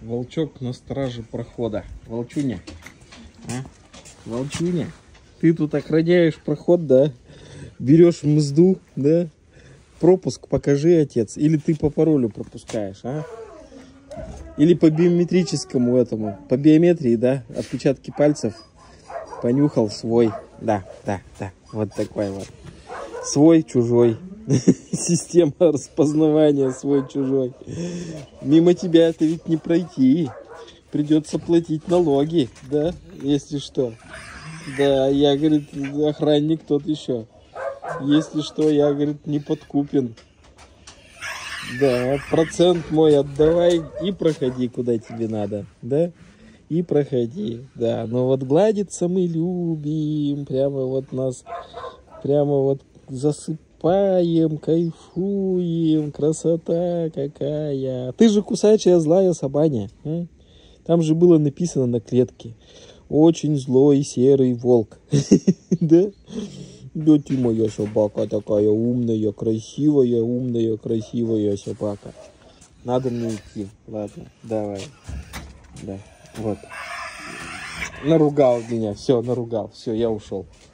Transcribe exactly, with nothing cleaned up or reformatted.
Волчок на страже прохода. Волчуня. А? Волчуня. Ты тут охраняешь проход, да? Берешь мзду, да? Пропуск покажи, отец. Или ты по паролю пропускаешь, а? Или по биометрическому этому. По биометрии, да? Отпечатки пальцев. Понюхал свой. Да, да, да. Вот такой вот. Свой, чужой. Система распознавания свой-чужой. Мимо тебя это ведь не пройти. Придется платить налоги, да, если что. Да, я, говорит, охранник тот еще. Если что, я, говорит, не подкупен. Да, процент мой отдавай и проходи, куда тебе надо, да? И проходи, да. Но вот гладиться мы любим, прямо вот нас, прямо вот засыпаем, кайфуем, красота какая. Ты же кусачая злая собаня. А? Там же было написано на клетке: очень злой серый волк. Да? Да ты моя собака такая умная, красивая, умная, красивая собака. Надо мне идти. Ладно, давай. Да, вот. Наругал меня. Все, наругал. Все, я ушел.